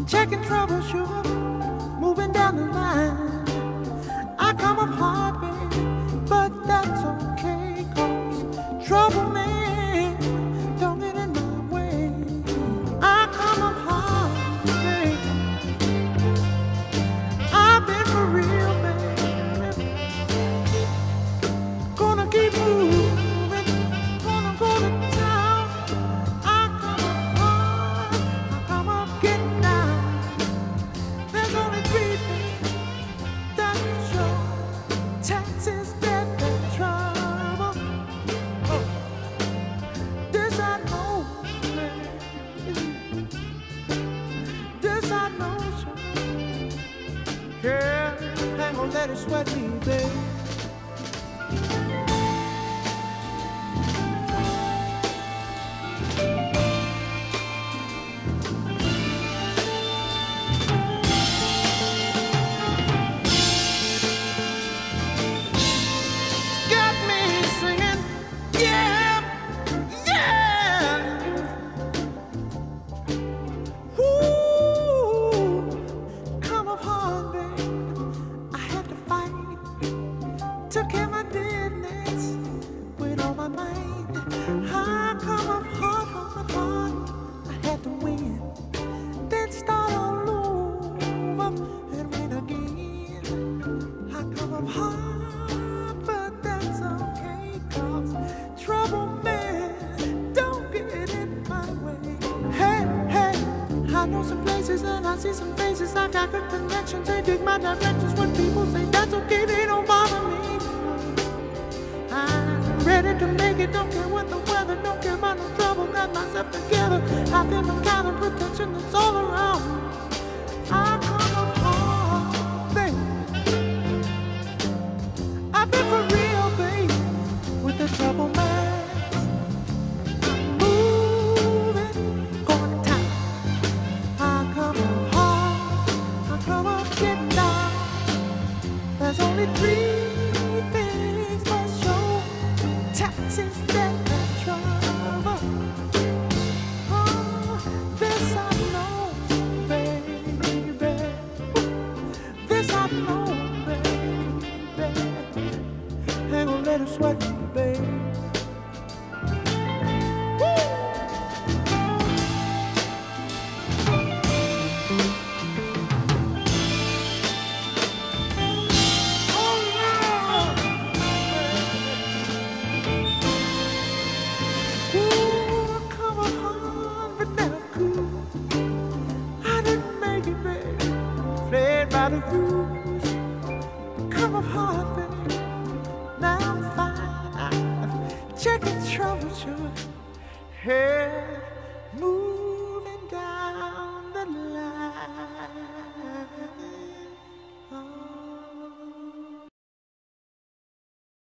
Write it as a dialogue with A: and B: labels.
A: checking troubleshoot, moving down the line. I come up hard, baby, but that's okay, 'cause trouble, man, don't get in my way. I come up hard, baby. I've been for real, baby. Gonna keep moving, gonna go to town. I come up hard, I come up getting down. There's only three things that can show: taxes, death, and trouble. Oh, this I know, baby. This I know, sure. Girl, ain't gonna let it sweat me, baby. Got me singing, yeah, yeah. Ooh, come up hard, baby. I had to fight, took care of my business with all my might. I come up hard, hard, hard. I had to win, then start all over and win again. I come up hard, but that's okay, 'cause trouble, man, don't get in my way. Hey, hey, I know some places and I see some faces. I got good connections, they dig my directions. When people say that's okay, they don't bother me. I'm ready to make it, don't care what the weather, don't care about no trouble. Got myself together, I feel the kind of protection that's all around me. I come up hard, baby. I've been for real, baby, with the trouble, man. Moving, going to town. I come up hard, I come up getting down. There's only three things for sure: taxes, death, and trouble. Oh, this I know, baby. This I know, baby. Ain't gonna let it sweat me, baby. Oh, Lord. Ooh, come on hard, but never cool. I didn't make it, baby. Played by the rules. Come up hard, baby. Now I'm fine. Checking troubleshoot. Hey, move.